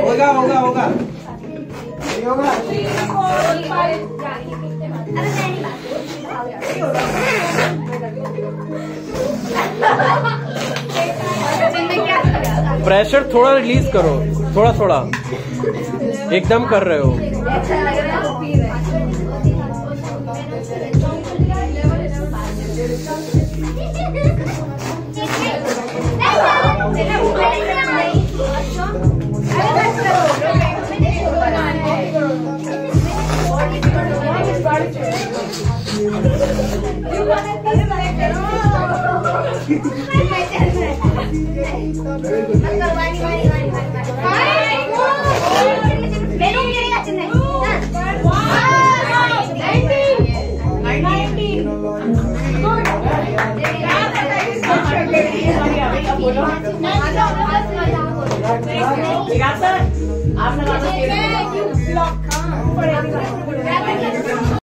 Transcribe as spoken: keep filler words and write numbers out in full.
होगा होगा होगा होगा। प्रेशर थोड़ा रिलीज करो, थोड़ा थोड़ा, एकदम कर रहे हो। आप